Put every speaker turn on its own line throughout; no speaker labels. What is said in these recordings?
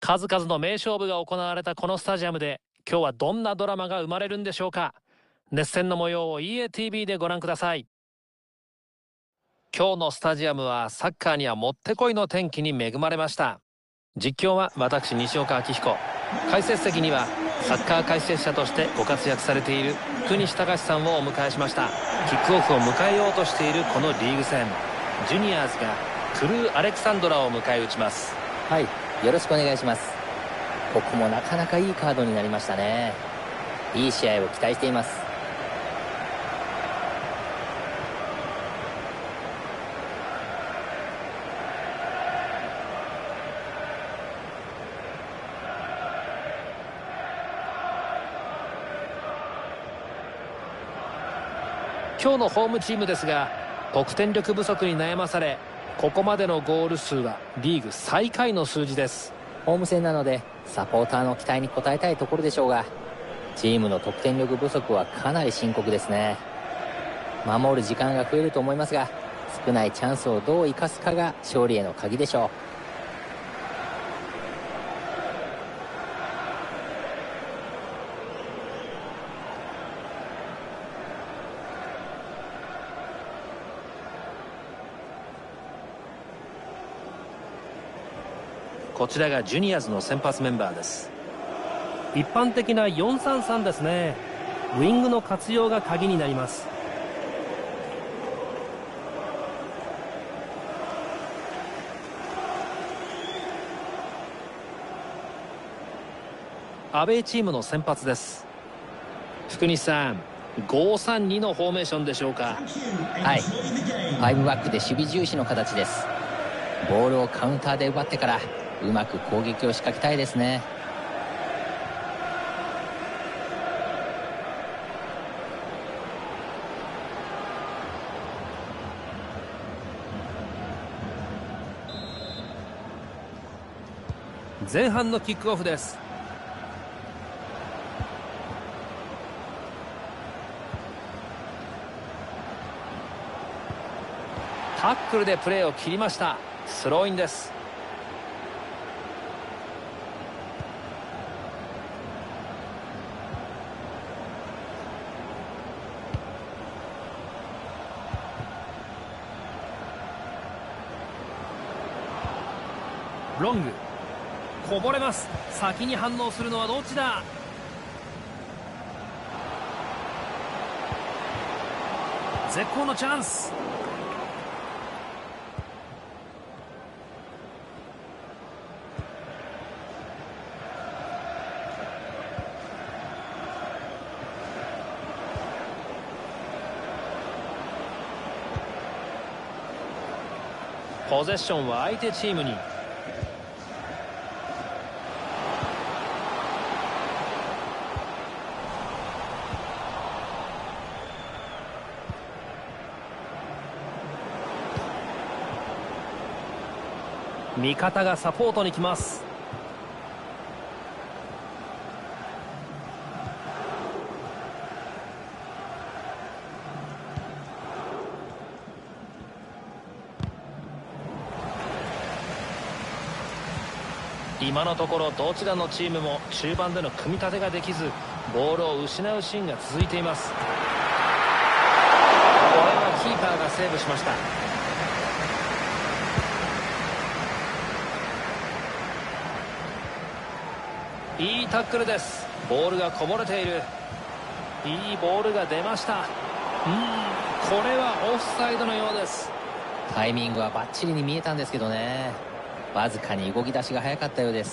数々の名勝負が行われたこのスタジアムで今日はどんなドラマが生まれるんでしょうか。熱戦の模様を EATV でご覧ください。今日のスタジアムはサッカーにはもってこいの天気に恵まれました。実況は私西岡明彦、解説席にはサッカー解説者としてご活躍されている福西崇史さんをお迎えしました。キックオフを迎えようとしているこのリーグ戦、ジュニアーズがトゥルー・アレクサンドラを迎え撃ちます。
はい、よろしくお願いします。ここもなかなかいいカードになりましたね。いい試合を期待しています。
今日のホームチームですが、得点力不足に悩まされ、ここまでのゴール数はリーグ最下位の数字です。
ホーム戦なのでサポーターの期待に応えたいところでしょうが、チームの得点力不足はかなり深刻ですね。守る時間が増えると思いますが、少ないチャンスをどう生かすかが勝利への鍵でしょう。
こちらがジュニアーズの先発メンバーです。
一般的な 4-3-3 ですね。ウイングの活用が鍵になります。
アウェーチームの先発です。福西さん、5-3-2のフォーメーションでしょうか。
はい、5バックで守備重視の形です。ボールをカウンターで奪ってからうまく攻撃を仕掛けたいですね。
前半のキックオフです。
タックルでプレーを切りました。スローインです。
ロングこぼれます。先に反応するのはどっちだ。絶好のチャンス。
ポゼッションは相手チームに。
味方がサポートに来ます。
今のところどちらのチームも中盤での組み立てができず、ボールを失うシーンが続いています。これはキーパーがセーブしました。いいタックルです。ボールがこぼれている。いいボールが出ました。これはオフサイドのようです。
タイミングはバッチリに見えたんですけどね。わずかに動き出しが早かったようです。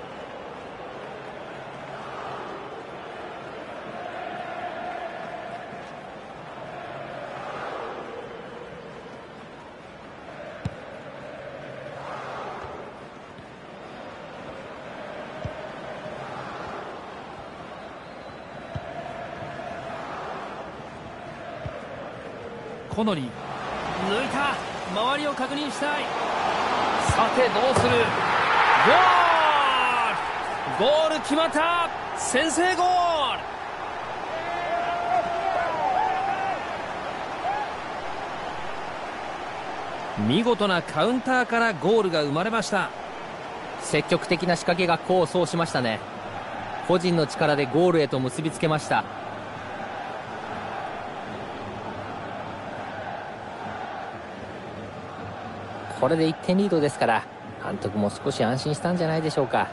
コノリー抜いた。周りを確認したい。
さてどうする。
ゴール決まった。先制ゴール。見事なカウンターからゴールが生まれました。
積極的な仕掛けが功を奏しましたね。個人の力でゴールへと結びつけました。これで1点リードですから、監督も少し安心したんじゃないでしょうか。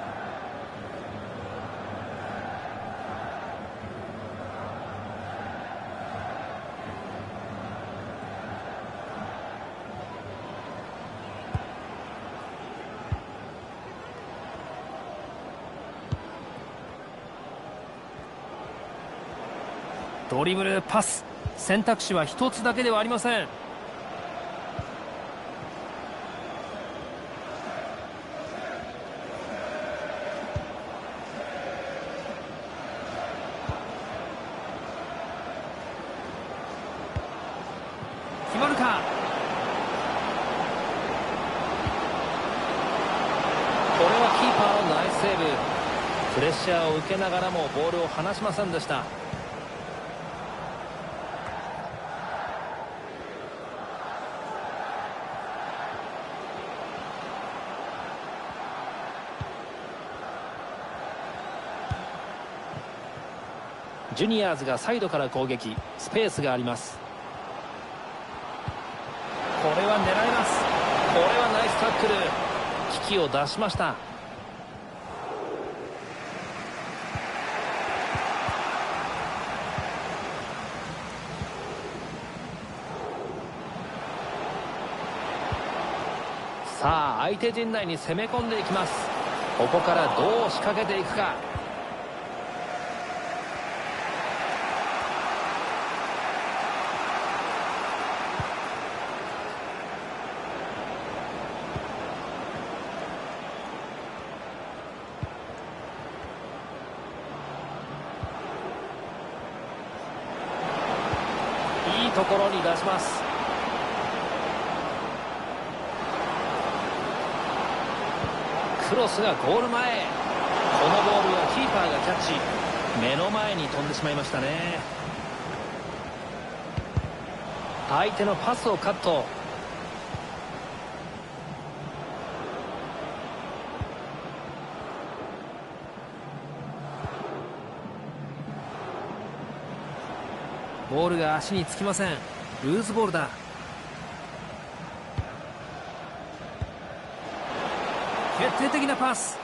ドリブル、パス、選択肢は一つだけではありません。決まるか。
これはキーパーのナイスセーブ。プレッシャーを受けながらもボールを離しませんでした。ジュニアーズがサイドから攻撃、スペースがあります。これは狙います。これはナイスタックル。危機を出しました。さあ相手陣内に攻め込んでいきます。ここからどう仕掛けていくか。いいところに出します。クロスがゴール前。このボールはキーパーがキャッチ。目の前に飛んでしまいましたね。相手のパスをカット。
ボールが足につきません。ルーズボールだ。決定的なパス。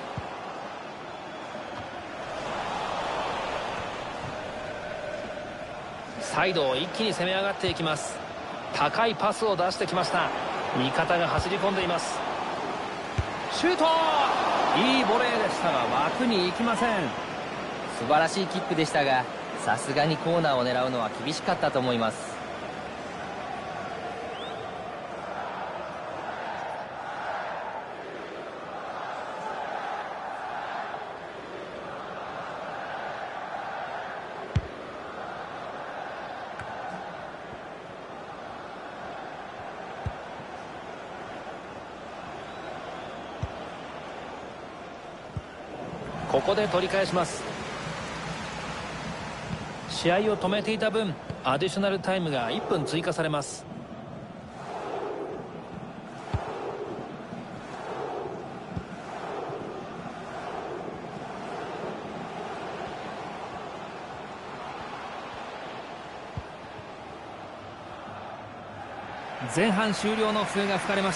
サイドを一気に攻め上がっていきます。高いパスを出してきました。味方が走り込んでいます。シュート。
いいボレーでしたが枠に行きません。
素晴らしいキックでしたが、さすがにコーナーを狙うのは厳しかったと思います。
ここで取り返します。試合を止めていた分、アディショナルタイムが1分追加されます。
前半終了の笛が吹かれました。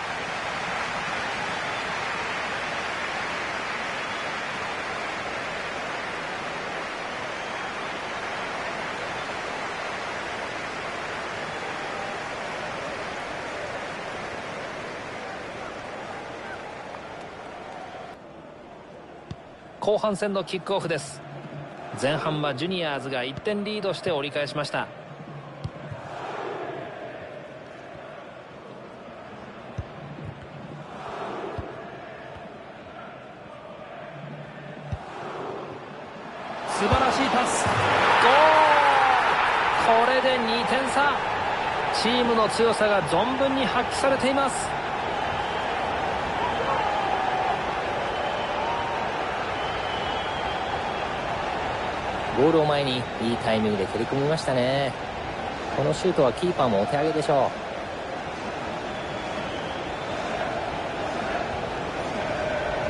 後半戦のキックオフです。前半はジュニアーズが1点リードして折り返しました。
素晴らしいパス。
ゴール。これで2点差。チームの強さが存分に発揮されています。
ゴールを前にいいタイミングで取り組みましたね。このシュートはキーパーもお手上げでしょう。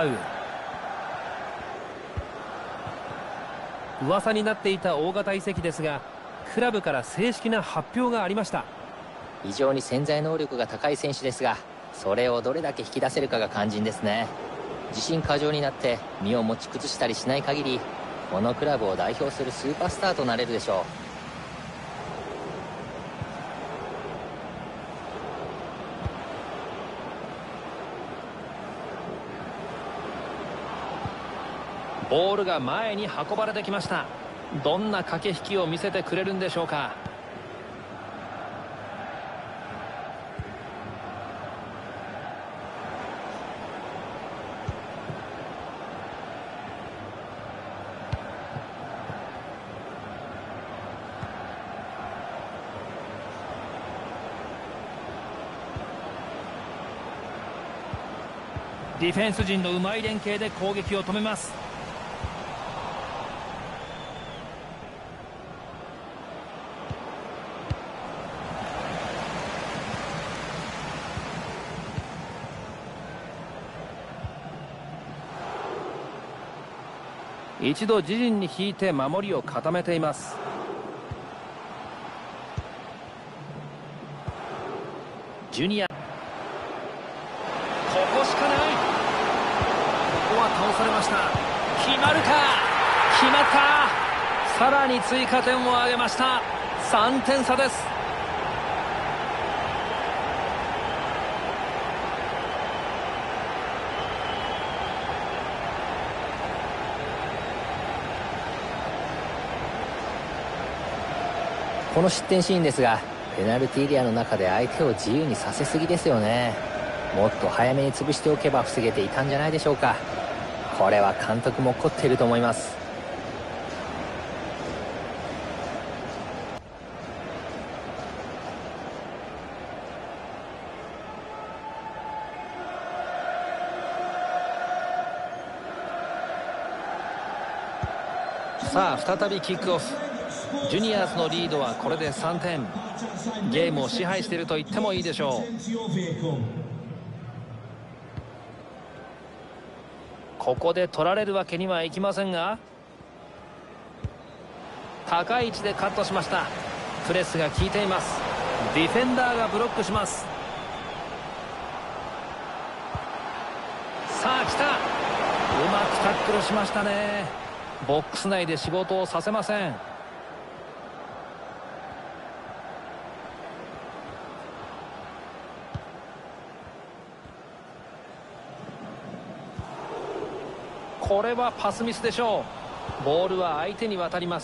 パウエル。噂になっていた大型移籍ですが、クラブから正式な発表がありました。
非常に潜在能力が高い選手ですが、それをどれだけ引き出せるかが肝心ですね。自信過剰になって身を持ち崩したりしない限り、このクラブを代表するスーパースターとなれるでしょ
う。ボールが前に運ばれてきました。どんな駆け引きを見せてくれるんでしょうか。
ディフェンス陣のうまい連携で攻撃を止めます。
一度自陣に引いて守りを固めています。ジュニア、ここしかない。
ここは倒されました。
決まるか。決まった。さらに追加点を挙げました。3点差です。
この失点シーンですが、ペナルティーエリアの中で相手を自由にさせすぎですよね。もっと早めに潰しておけば防げていたんじゃないでしょうか。これは監督も怒っていると思います。
さあ再びキックオフ。ジュニアーズのリードはこれで3点。ゲームを支配していると言ってもいいでしょう。ここで取られるわけにはいきませんが、高い位置でカットしました。プレスが効いています。
ディフェンダーがブロックします。
さあ来た。うまくタックルしましたね。ボックス内で仕事をさせません。これはパスミスでしょう。ボールは相手に渡ります。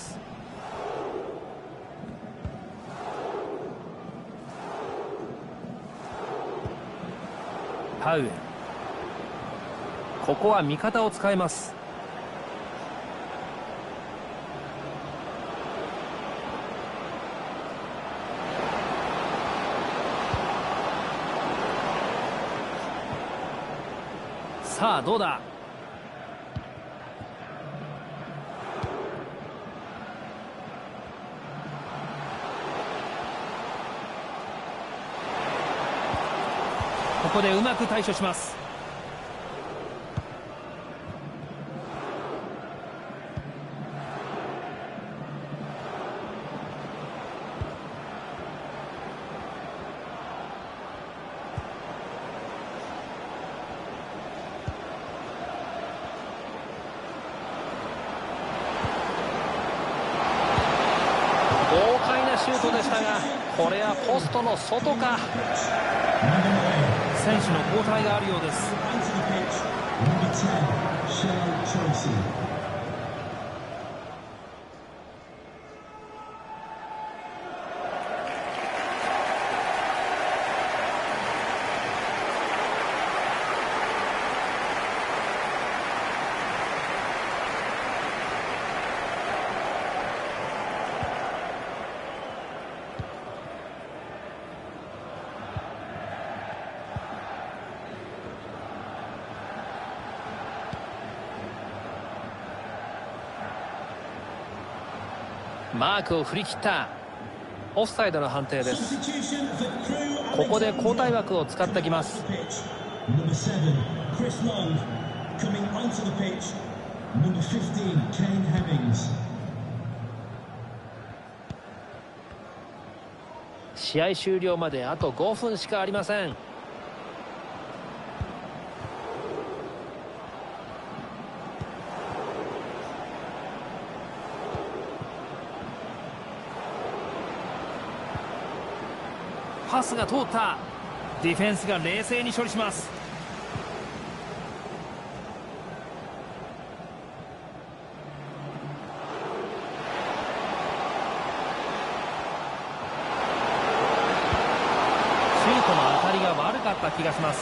パウエル。ここは味方を使います。さあどうだ。ここでうまく対処します。
豪快なシュートでしたが、これはポストの外か。
選手の交代があるようです。
マークを振り切った。オフサイドの判定です。ここで交代枠を使ってきます。
Coming onto the pitch, number 15, Kane Hemmings.
試合終了まであと5分しかありません。
パスが通った。ディフェンスが冷静に処理します。シュートの当たりが悪かった気がします。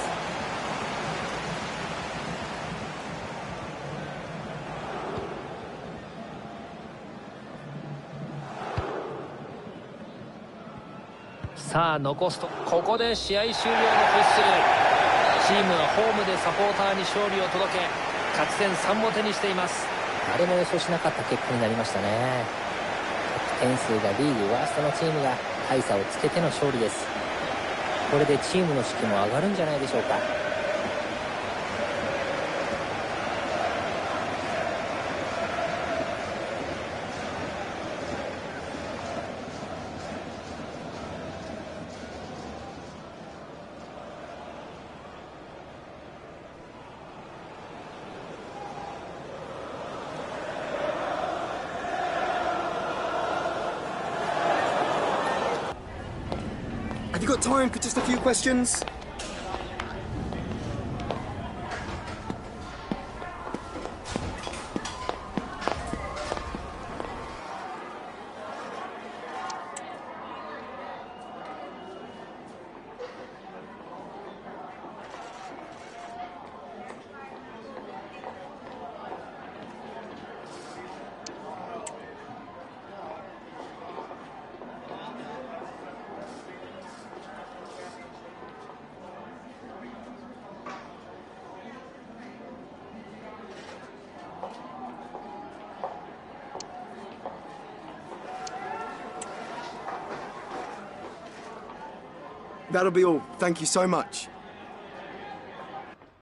さあ残すとここで試合終了のホイッスル。チームはホームでサポーターに勝利を届け勝ち点3も手にしています。
誰も予想しなかった結果になりましたね。得点数がリーグワーストのチームが大差をつけての勝利です。これでチームの士気も上がるんじゃないでしょうか。
Have you got time for just a few questions? That'll be all. Thank you so much.